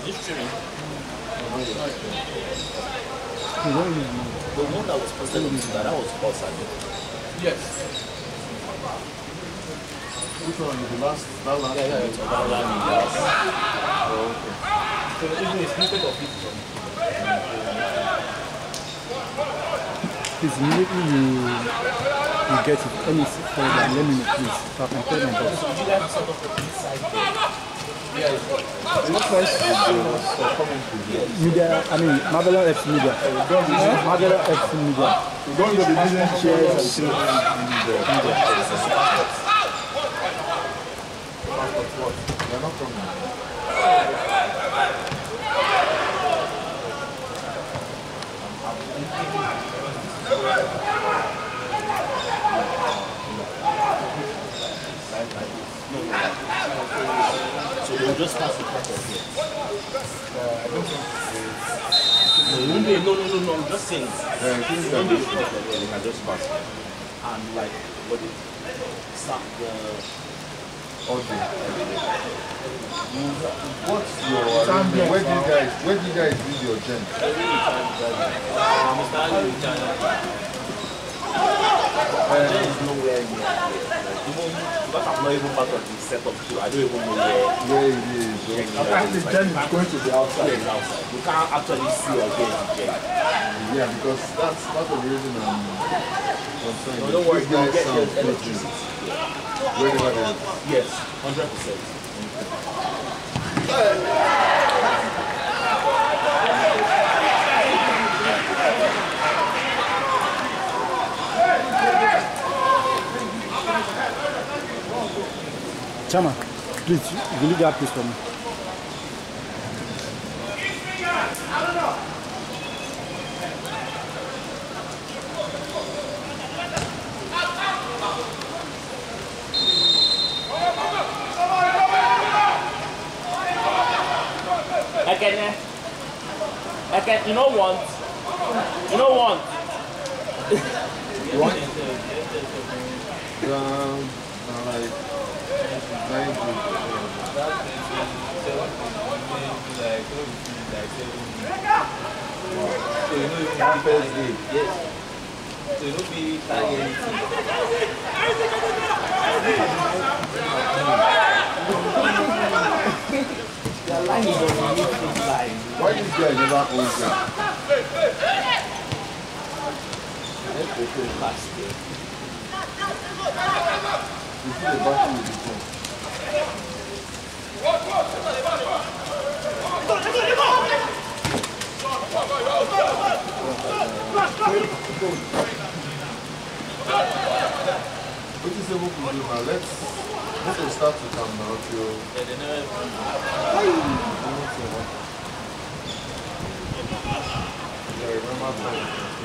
This streaming. The one that was posted on Twitter, that was us, I think. Yes. Which one? The last? That last? Yeah, it's on that line. Oh, okay. So even a snippet of it from please, immediately you get it. Let me see for them. Let me know, please. So I can tell them. So you guys sort of put inside there. yeah, it's What price is for commentary? Media, I mean, Marvelous FC Media. Marvelous FC Media. We don't go to business chairs and things in the media. They're not coming. So they'll just pass the cut off here. I don't think No, I'm just saying. they can just pass it. And like, what it start the Okay. What's your arrangement? Where do you guys do your gen? There's nowhere near. Even because I'm not even part of the setup too, I don't even know Where it is. Okay. the gen is going to be outside. it's outside. You can't actually see or get the jet. Yeah, because that's part of the reason I'm concerned. No, don't worry, These you guys get sound your floating. electricity. Wherever they are. Yes, 100%. Chama, please, will you get this for me? I can, you know what? You know what? What? Like 90. So you know you That first day. yes. So you don't be tired. The line is on the midfield line. Why this guy never owns that? Let's go to the last day. You see the battle with the phone. What is able to do now? Let's start to come now till yeah, remember that.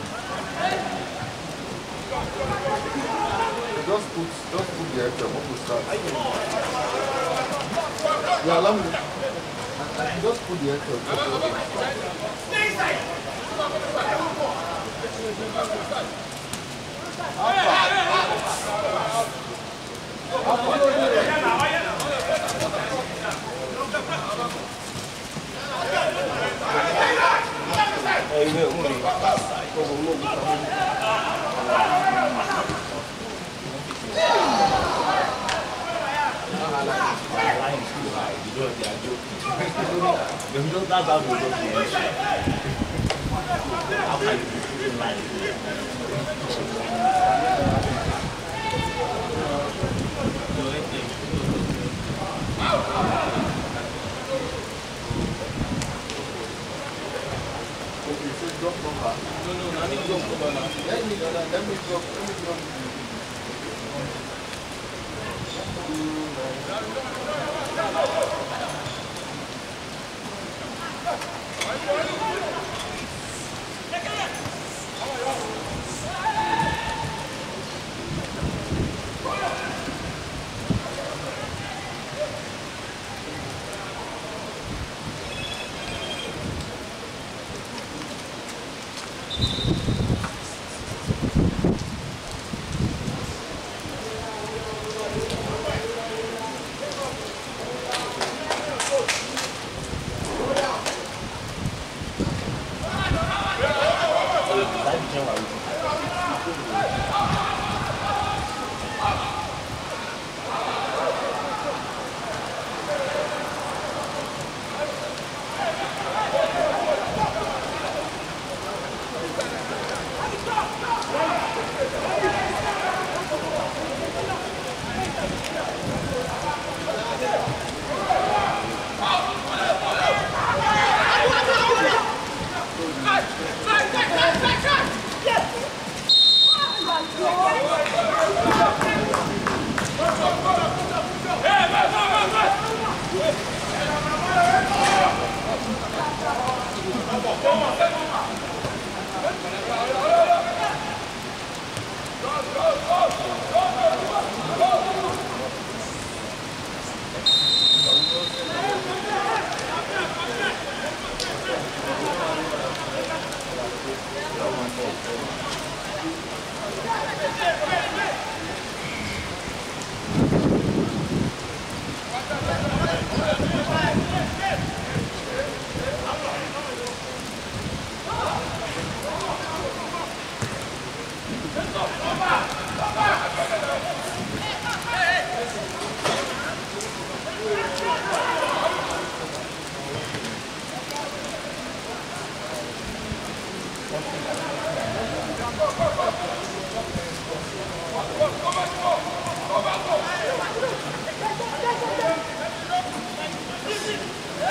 Just put the extra when we start. Yeah, allow me. Just put the extra. That's how we don't do it. How can you put in line? Okay, so drop number. No, I need to go now. Let me drop.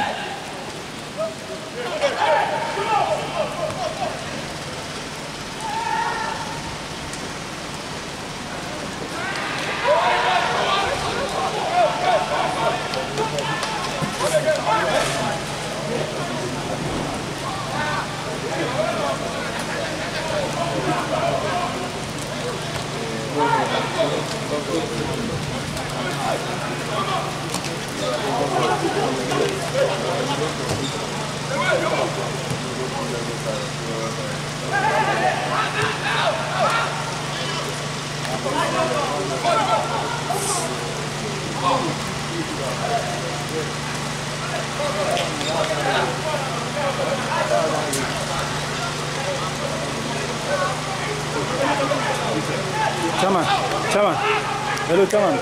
Chairman, Chairman. Hello, Chairman.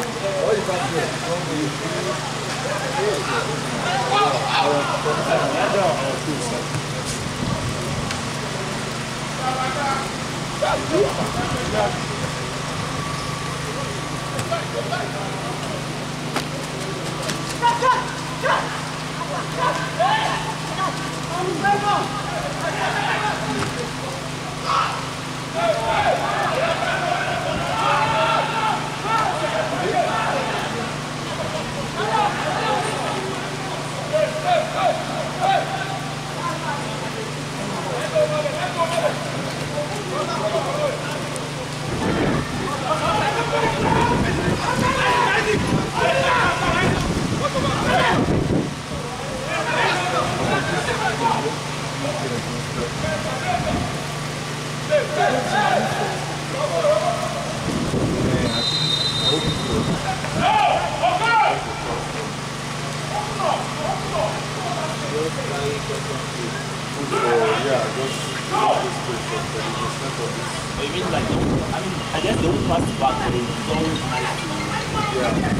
I mean, like, I guess the only plastic bag is so nice.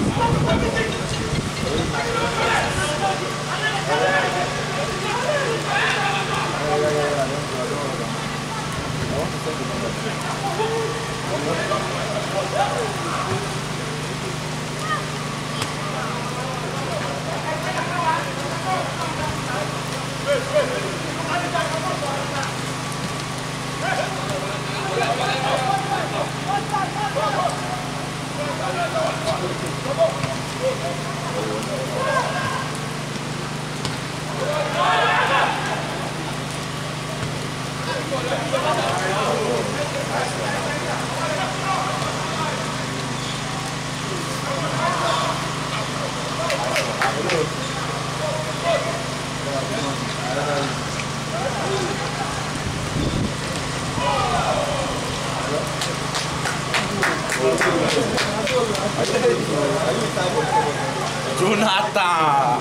Jonathan!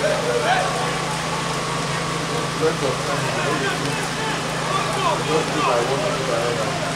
Plenty of time. Just do like one minute ahead.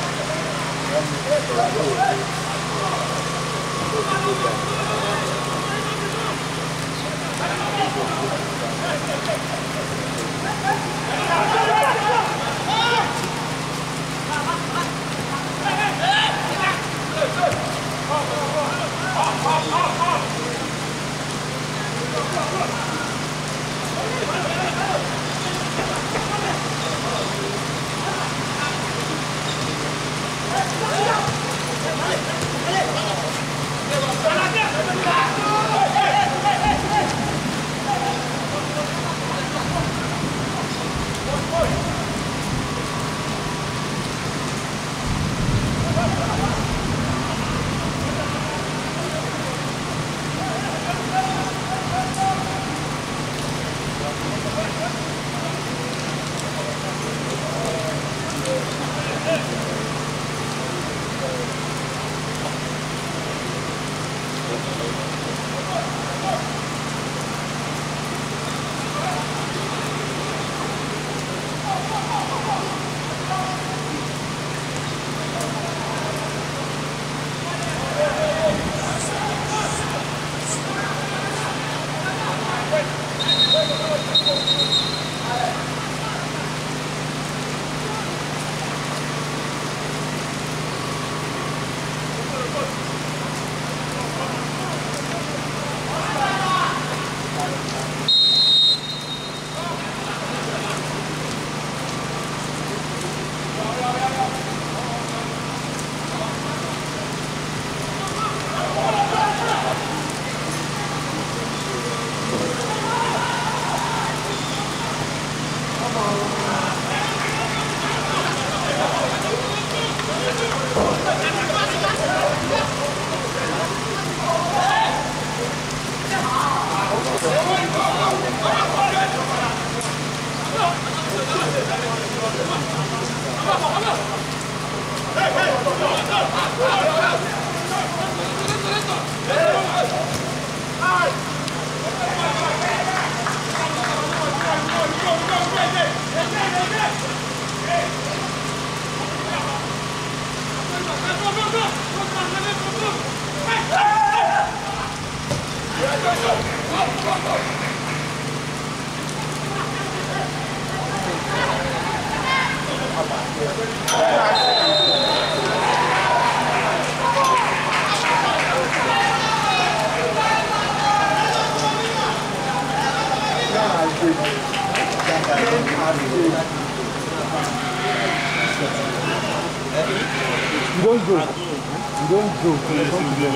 You don't go. You don't go. You don't go.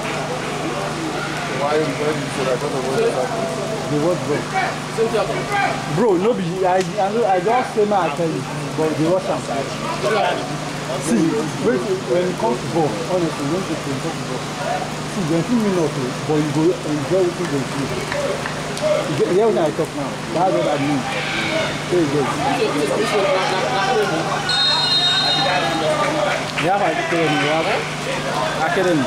Why you said I don't know what is happening? The what, bro? Bro, no be. I just say my tell you, but the watch am. See, when it comes to ball, honestly, when it comes to ball, see, they feel me not to, but you go enjoy what they feel. You hear what I talk now? That's what I mean. There you go. You have academy. You have academy.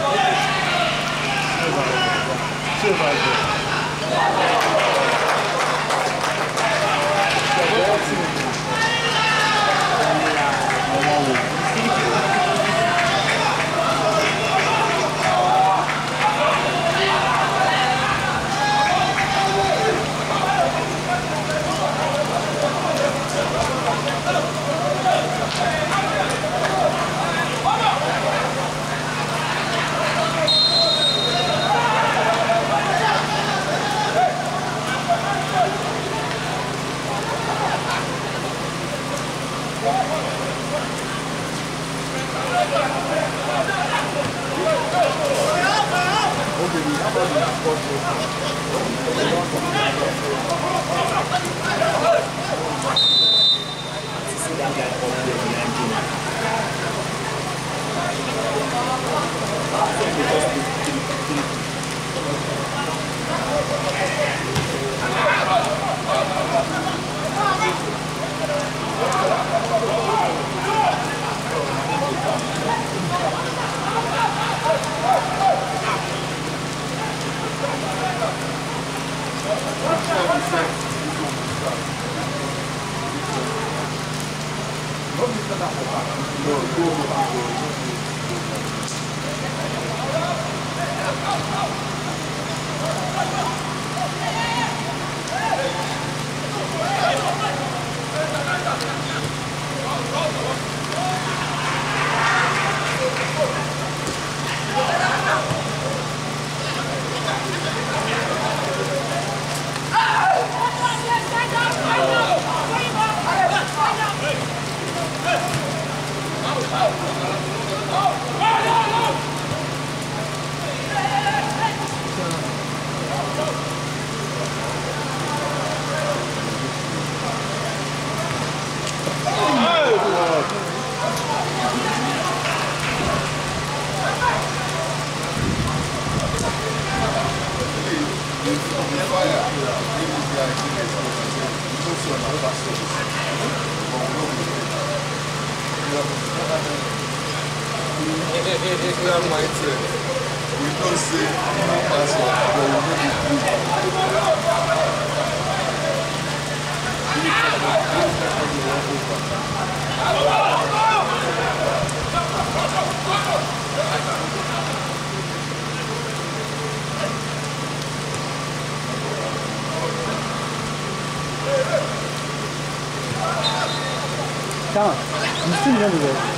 Come on, you still know the way.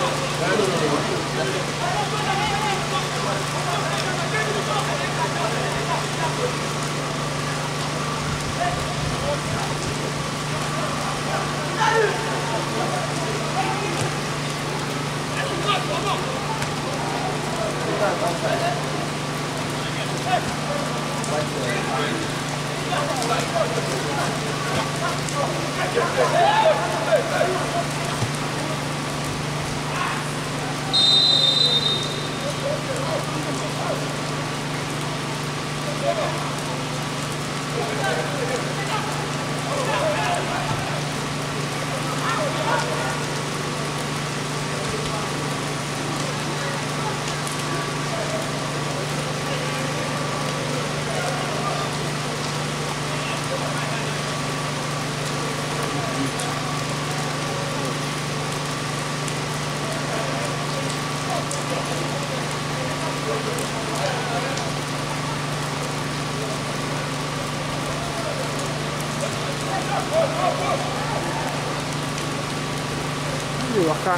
Waka.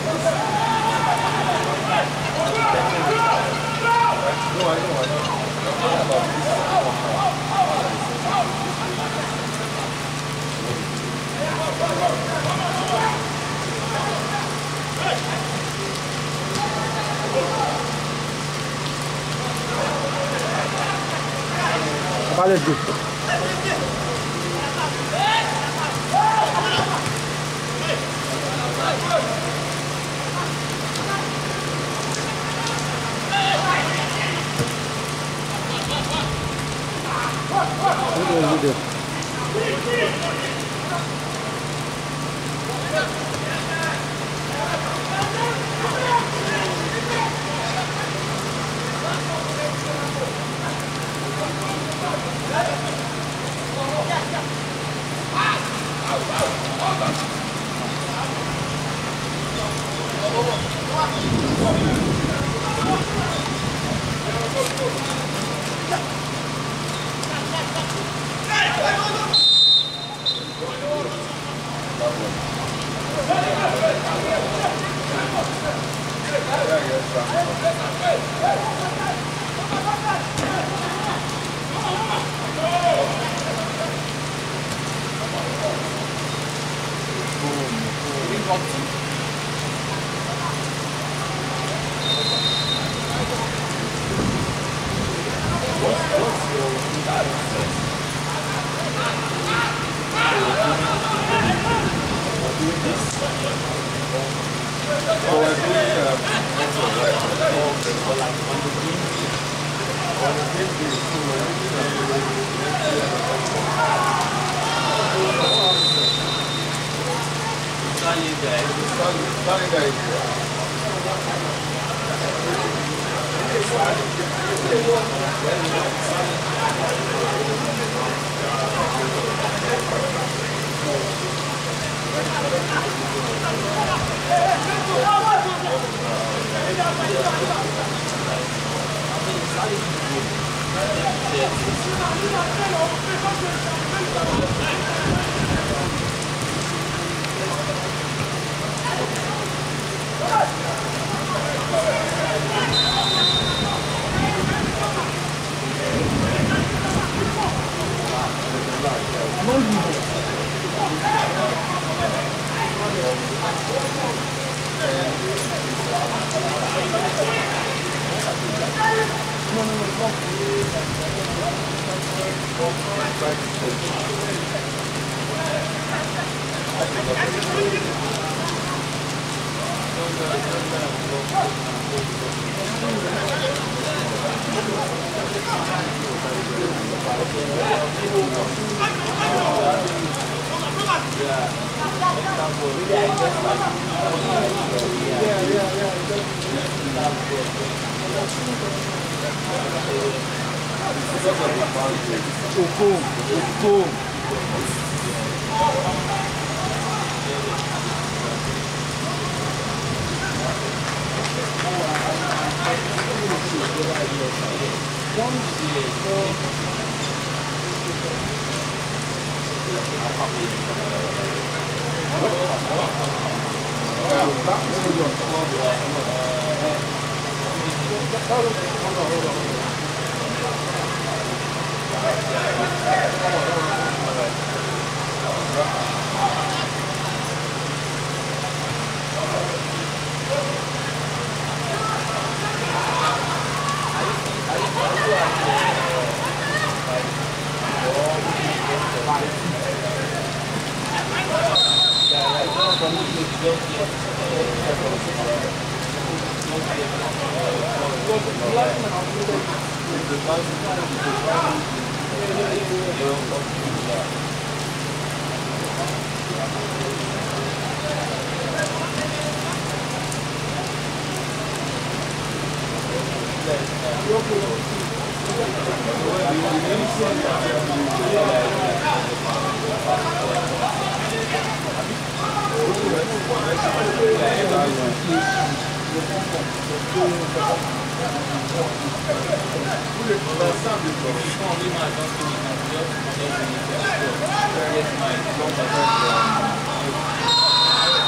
Let's go.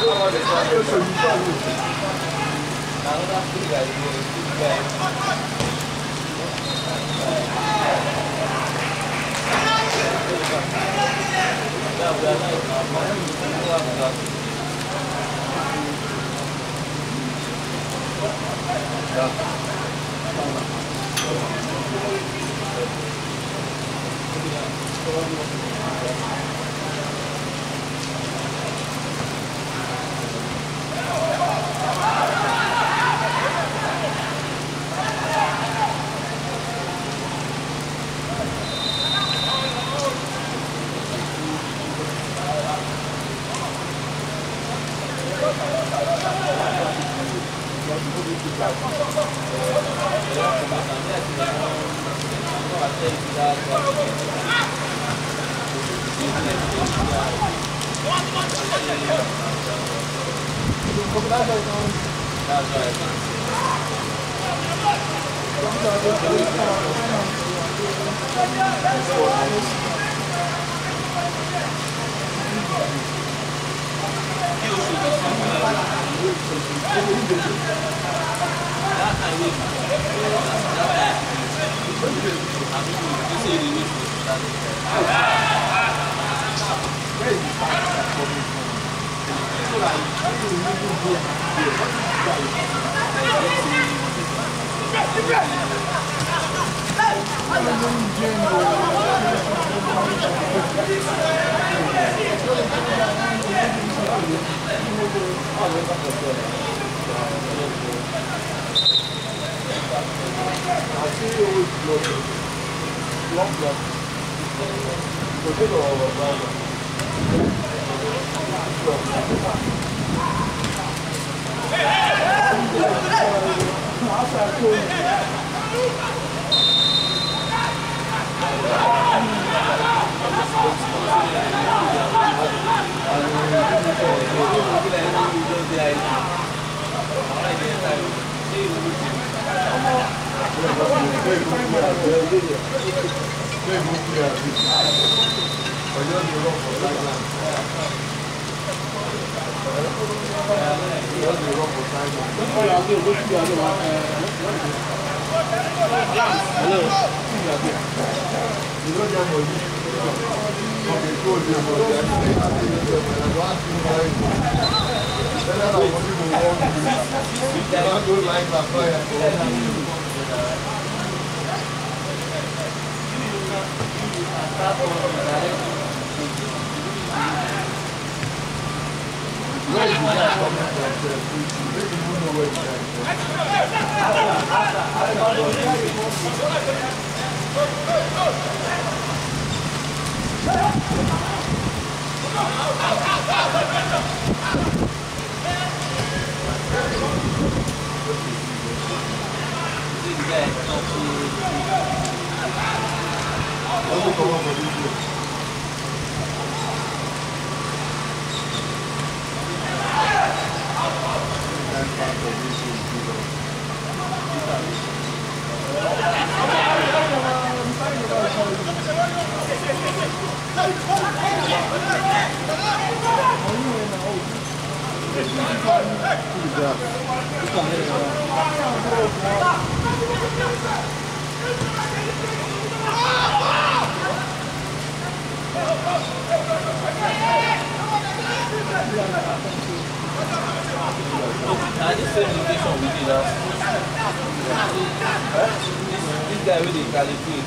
This guy really calibrate.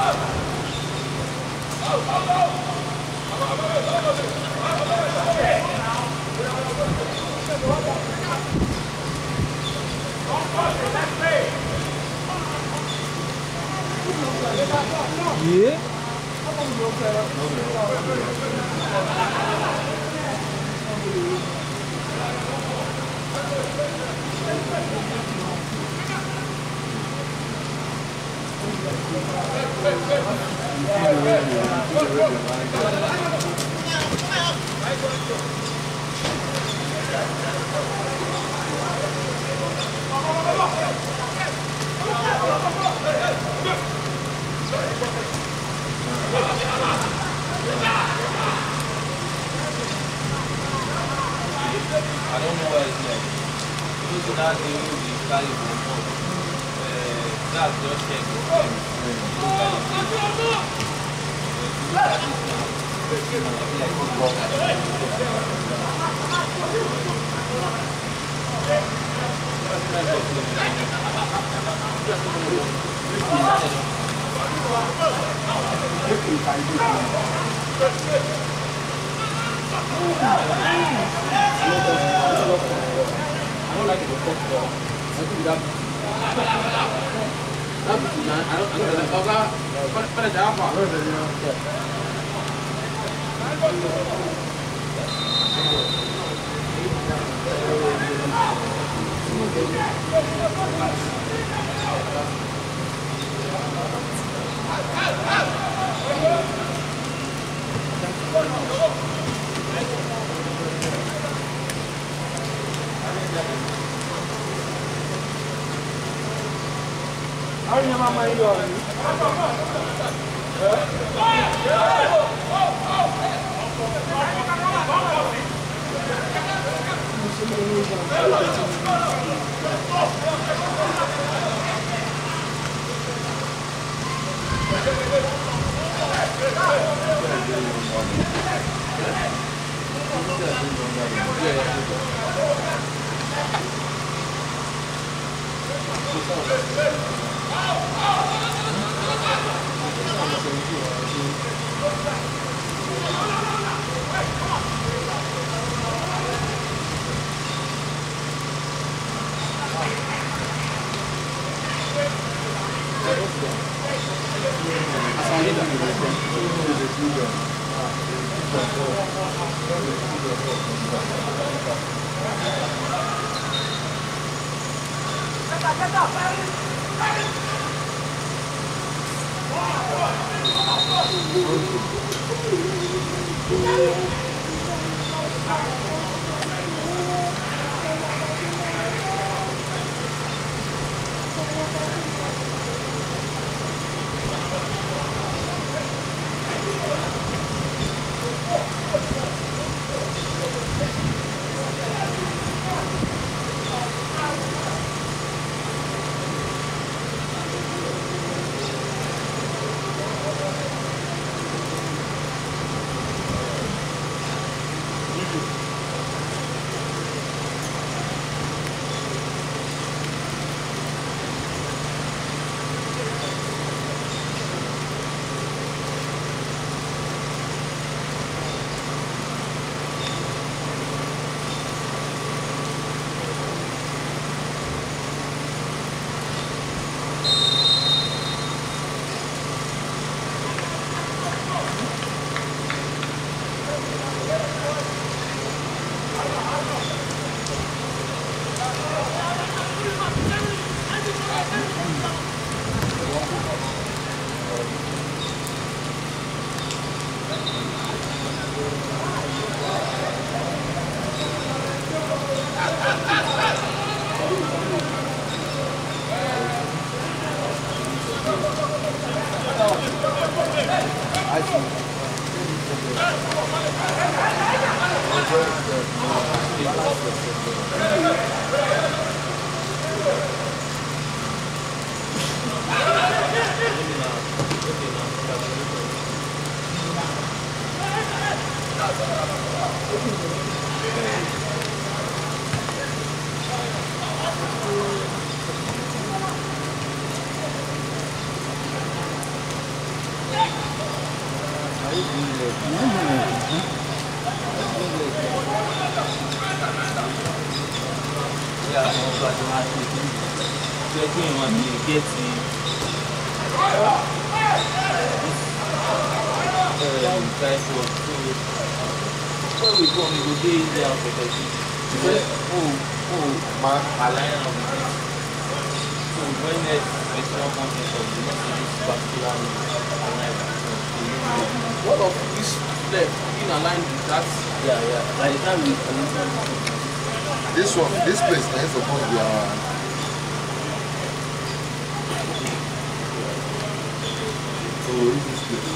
Hey! I don't know why it's like this is not the way we carry the phone. That's just check the phone. I don't like it before. I think that. I when there's personal content of the this particular aligned. What of this left being aligned with that? Yeah. By the time we This one, this place is supposed to be so this place.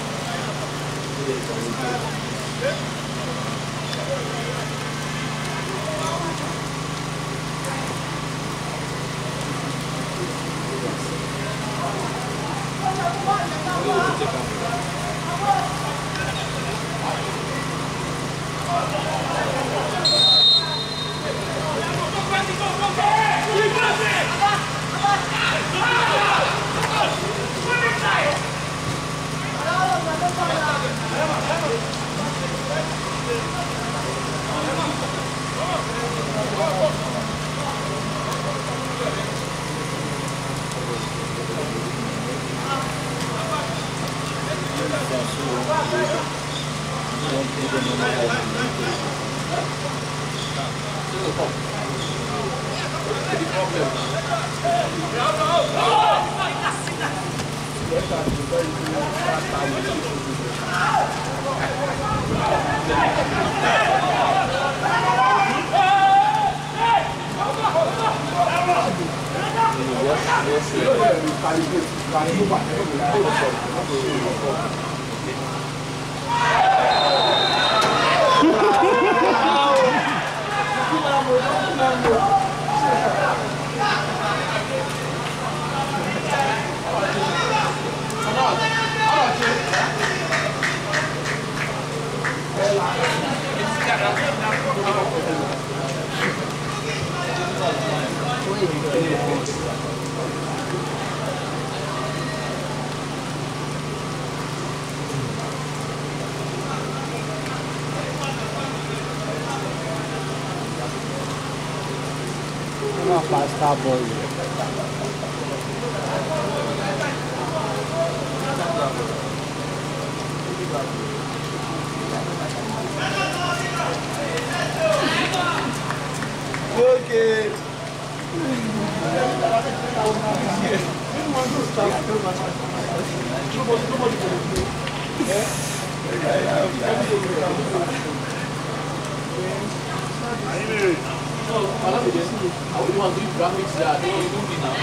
Star boy. Okay. I wouldn't want to do graphics that they do me now.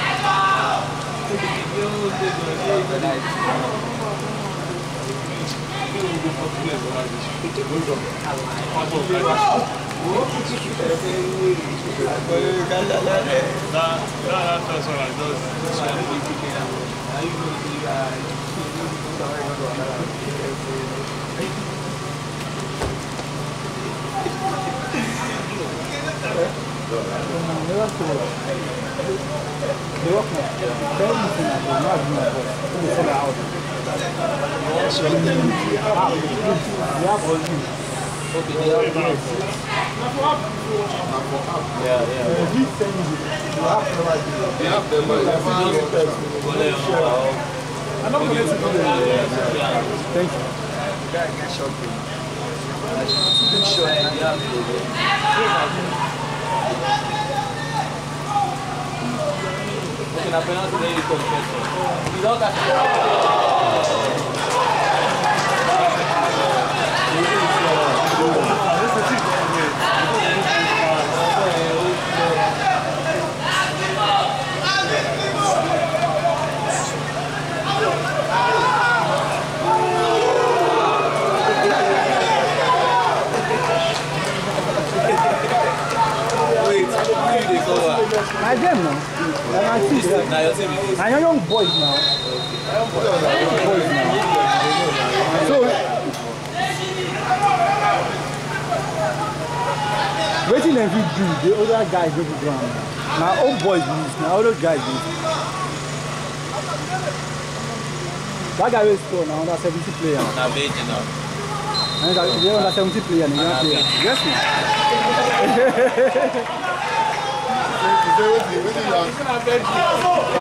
Thank you. Apenas dei confesso. I them now. I see that. I am young boys now. So, waiting and we do, the other guys go to ground. Now old boys lose, now other guys lose. That guy will score now, under 70 player. Na verde não. And they're under 70 player, and yes, man.